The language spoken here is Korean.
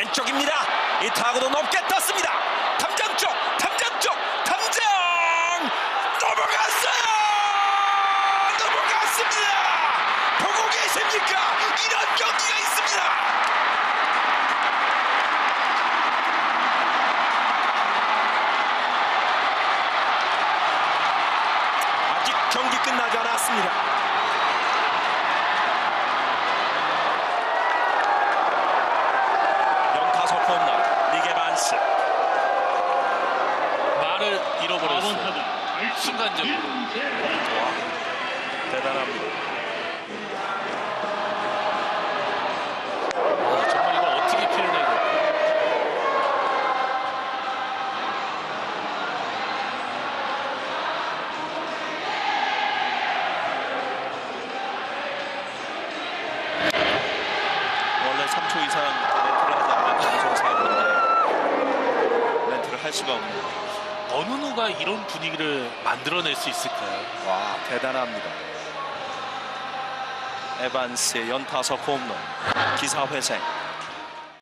왼쪽입니다. 이 타구도 높게 떴습니다. 담장 쪽 담장 넘어갔어요. 넘어갔습니다. 보고 계십니까? 이런 경기가 있습니다. 아직 경기 끝나지 않았습니다. 연타석 홈런 리게 반스. 말을 잃어버렸어요. 순간적으로. 와, 대단합니다. 정말 이걸 어떻게 표현해야 될까? 원래 3초 이상 멘트를 하지 않으면 방송 사고인데 멘트를 할 수가 없는. 어느 누가 이런 분위기를 만들어낼 수 있을까요? 와, 대단합니다. 에반스의 연타석 홈런 기사회생.